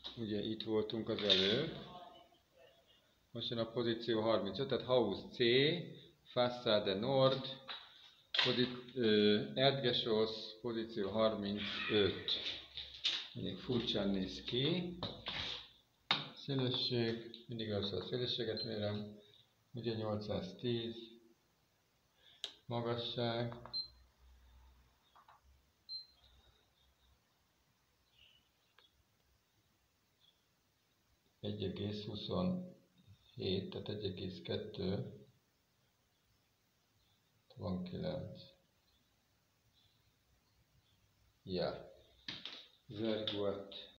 ugye itt voltunk az előbb. Most jön a pozíció 35, tehát Haus C, Fassade Nord, Erdgeschoss, pozíció 35. Mindig furcsán néz ki. Szélesség, mindig először a szélességet mérem. Ugye 810. Magasság. Egész 27, tehát 1,2 van 9. Ja. Very good.